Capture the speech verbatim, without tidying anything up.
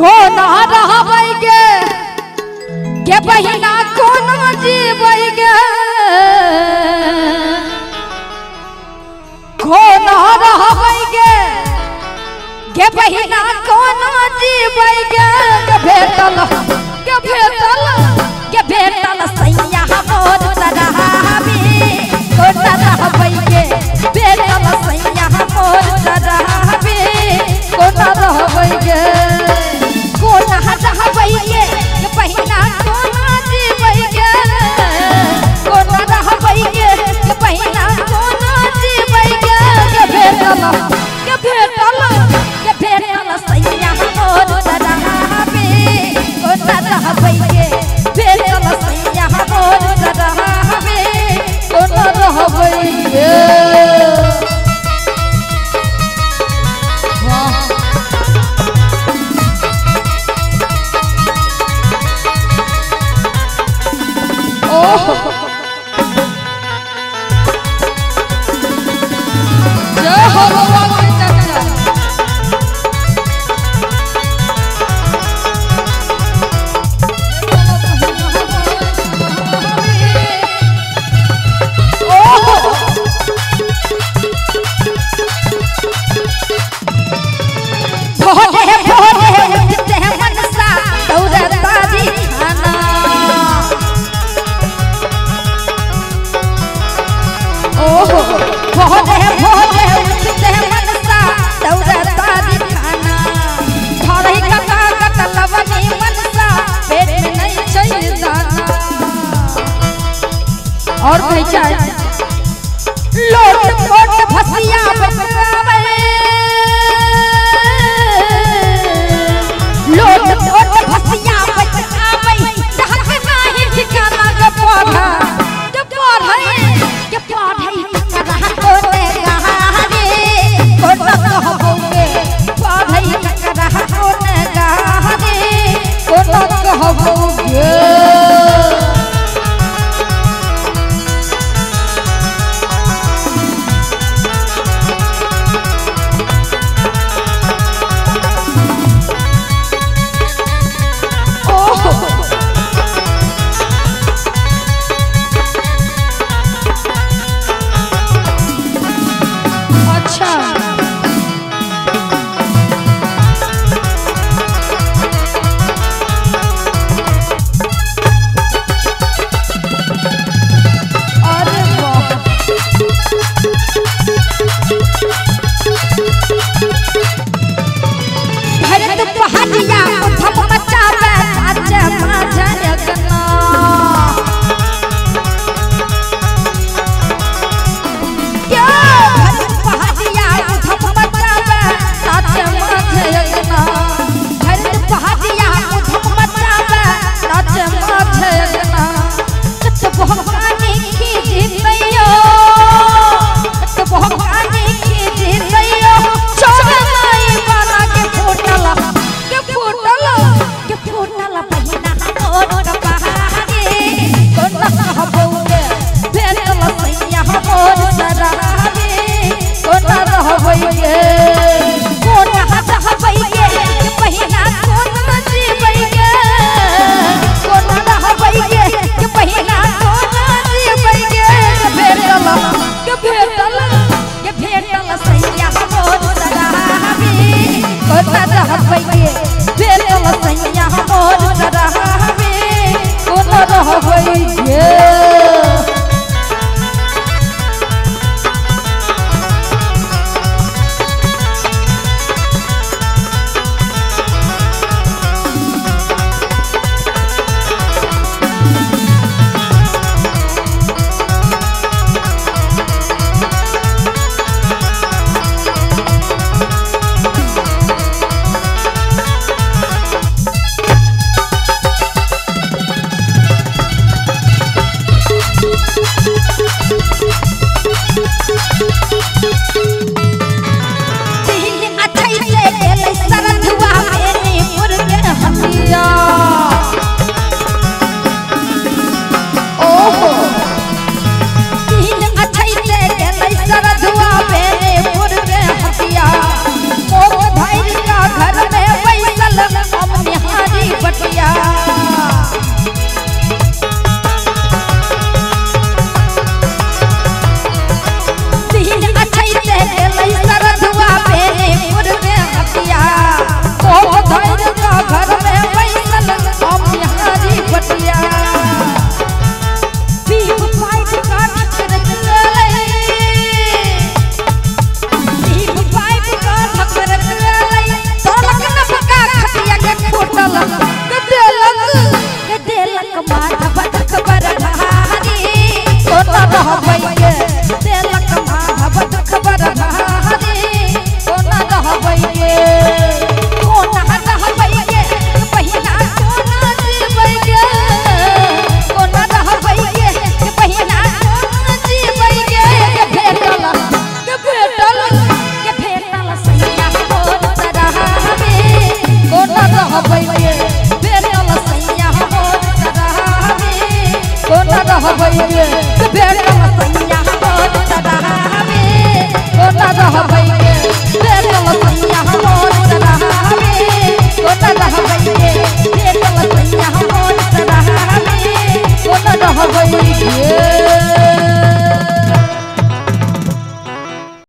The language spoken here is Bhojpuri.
कोना रहबै गे के बहिना कोना जीबै गे कोना रहबै गे के बहिना कोना जीबै गे के भेटल के भेटल के भेटल सैया मोर सराबी कोना रहबै गे भेटल सैया मोर सराबी कोना रहबै गे कोना रहबै गे के बहिना कोना जीबै गे कोना रहबै गे के बहिना कोना जीबै गे के भेटल के भेटल के भेटल सैया मोर सराबी कोना रहबै गे भेटल सैया मोर सराबी कोना रहबै गे। रहबै गे के भेटल सैया मोर तरावे ओ न रहबै